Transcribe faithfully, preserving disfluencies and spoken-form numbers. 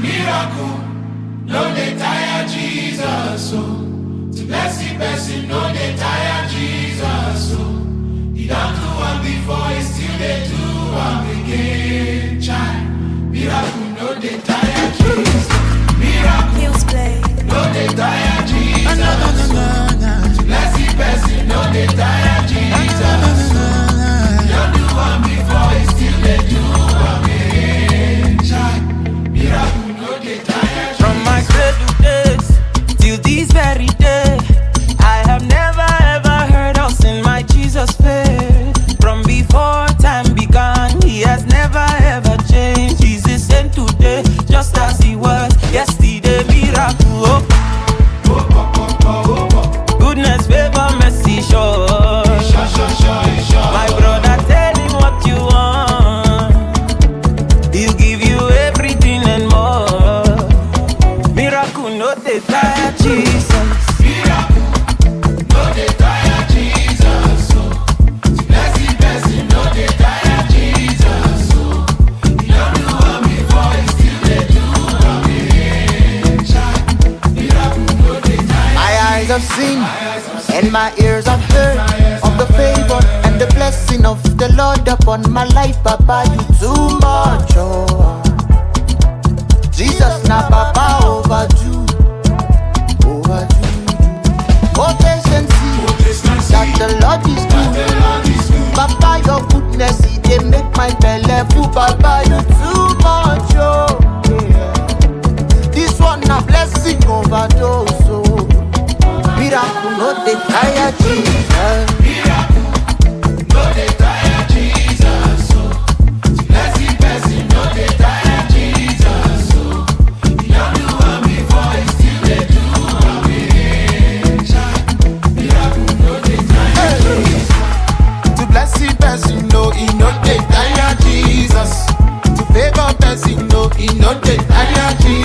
Miracle, no dey tire Jesus O. To bless Pesin, no dey tire Jesus O. He don't do one before, he still dey do one again. Child, miracle, no dey tire Jesus. Miracle, no dey tire Jesus O. To bless Pesin, no dey tire Jesus O. He don't do one before, he still dey do one again. Child, miracle, no dey tire Jesus. From my cradle days till this very day, I have never ever heard or seen my Jesus fail. From before time began, he has never ever changed. He's the same today, just as he was yesterday. Miracle, oh. Goodness, favor, mercy, sure. My brother, tell him what you want. He'll give you everything and more. Miracle, no dey tire Jesus. Miracle, no dey tire Jesus O. To bless Pesin, no dey tire Jesus O. He don't do one before, he still dey do one again. Child, miracle, no dey tire. My eyes have seen and my ears have heard of the favor and the blessing of the Lord upon my life. Papa, you too much, oh. Jesus, now Papa, overdue, overdue. Oh, taste and see that the Lord is good. Papa, your goodness, it dey make my belly full. Papa, you too much, oh. Yeah. This one a blessing overdose, oh. Miracle, no dey tire Jesus. Miracle, no dey tire Jesus O. To bless Pesin, no dey tire Jesus O. He don't do one before, he still dey do one again. Child, miracle, no dey tire Jesus. To bless Pesin, no, he no dey tire Jesus. To favor Pesin, no, he no dey tire Jesus.